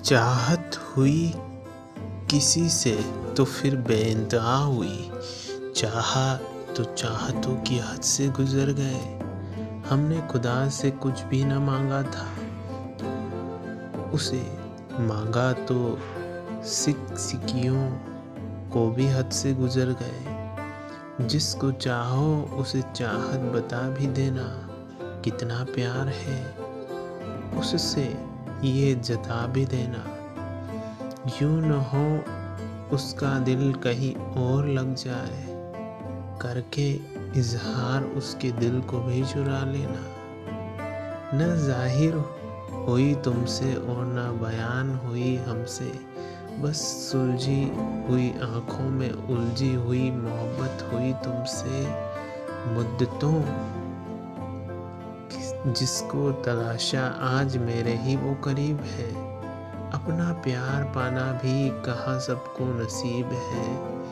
चाहत हुई किसी से तो फिर बेइंतहा हुई। चाहा तो चाहतों की हद से गुजर गए। हमने खुदा से कुछ भी न मांगा था, उसे मांगा तो सिक्कियों को भी हद से गुजर गए। जिसको चाहो उसे चाहत बता भी देना, कितना प्यार है उससे ये जता भी देना। यूं न हो उसका दिल कहीं और लग जाए, करके इजहार उसके दिल को भी चुरा लेना। न जाहिर हुई तुमसे और न बयान हुई हमसे, बस सुलझी हुई आँखों में उलझी हुई मोहब्बत हुई तुमसे मुद्दतों। जिसको तलाशा आज मेरे ही वो करीब है, अपना प्यार पाना भी कहाँ सबको नसीब है।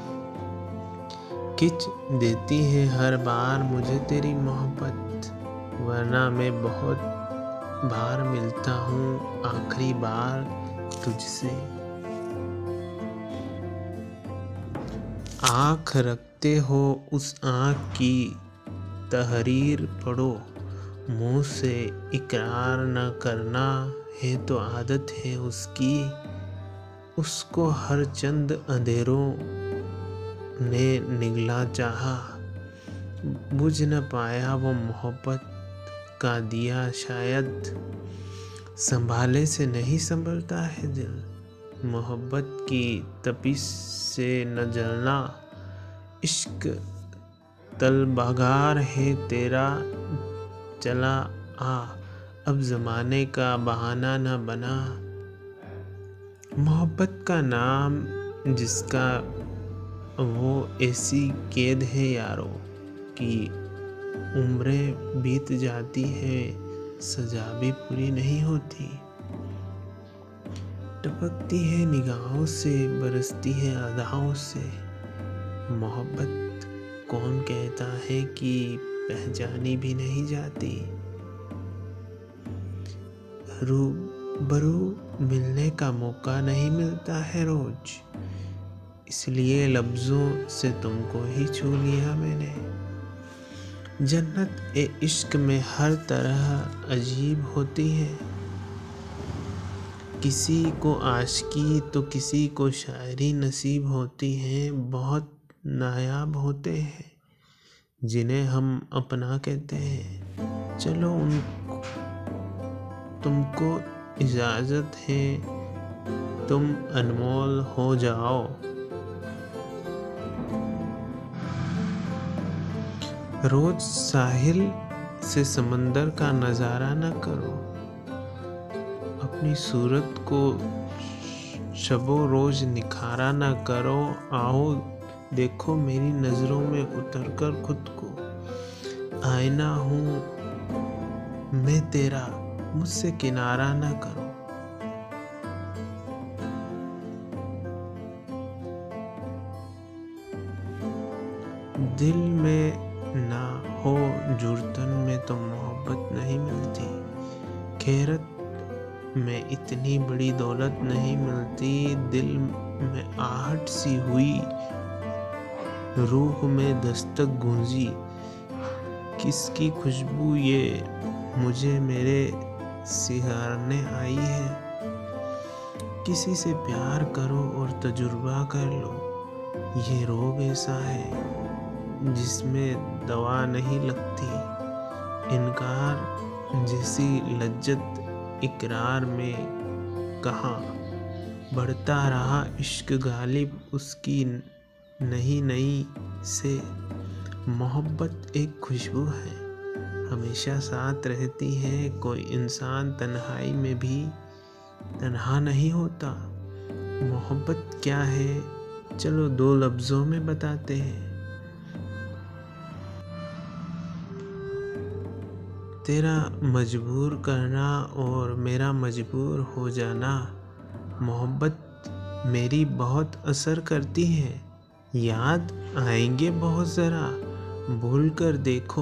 खिंच देती है हर बार मुझे तेरी मोहब्बत, वरना मैं बहुत बार मिलता हूँ आखिरी बार तुझसे। आँख रखते हो उस आँख की तहरीर पढ़ो, मुँह से इकरार न करना है तो आदत है उसकी। उसको हर चंद अंधेरों ने निगला चाहा, बुझ न पाया वो मोहब्बत का दिया शायद। संभाले से नहीं संभलता है दिल, मोहब्बत की तपिश से न जलना। इश्क तलबगार है तेरा चला आ, अब ज़माने का बहाना न बना। मोहब्बत का नाम जिसका वो ऐसी कैद है यारो, कि उम्रें बीत जाती है सजा भी पूरी नहीं होती। टपकती है निगाहों से, बरसती है अदाओं से। मोहब्बत कौन कहता है कि पहचानी भी नहीं जाती। रूबरू मिलने का मौका नहीं मिलता है रोज, इसलिए लफ्ज़ों से तुमको ही छू लिया मैंने। जन्नत ए इश्क में हर तरह अजीब होती है, किसी को आशिकी तो किसी को शायरी नसीब होती है। बहुत नायाब होते हैं जिन्हें हम अपना कहते हैं। चलो तुमको इजाज़त है, तुम अनमोल हो जाओ। रोज साहिल से समंदर का नज़ारा न करो, अपनी सूरत को शबो रोज निखारा न करो। आओ देखो मेरी नज़रों में उतर कर खुद को, आईना हूँ मैं तेरा, मुझसे किनारा न करो। दिल में ना हो जुर्तन में तो मोहब्बत नहीं मिलती। खैरत में इतनी बड़ी दौलत नहीं मिलती। दिल में आहट सी हुई, रूह में दस्तक गूंजी। किसकी खुशबू ये मुझे मेरे सिहारने आई है। किसी से प्यार करो और तजुर्बा कर लो, ये रोग ऐसा है जिसमें दवा नहीं लगती। इनकार जैसी लज्जत इकरार में कहाँ, बढ़ता रहा इश्क गालिब उसकी नहीं से। मोहब्बत एक खुशबू है, हमेशा साथ रहती है। कोई इंसान तन्हाई में भी तन्हा नहीं होता। मोहब्बत क्या है, चलो दो लफ्ज़ों में बताते हैं। तेरा मजबूर करना और मेरा मजबूर हो जाना। मोहब्बत मेरी बहुत असर करती है, याद आएंगे बहुत ज़रा, भूल कर देखो।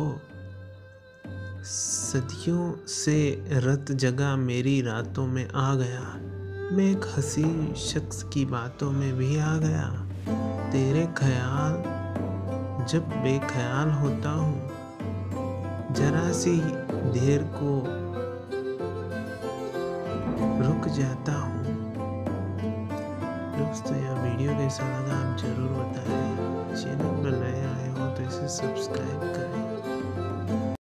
सदियों से रत जगह मेरी रातों में आ गया, मैं एक हंसी शख्स की बातों में भी आ गया। तेरे ख्याल जब बेख्याल होता हूँ, जरा सी देर को रुक जाता हूँ। दोस्तों, यह वीडियो कैसा लगा आप जरूर बताएं। चैनल पर नए आए हो तो इसे सब्सक्राइब करें।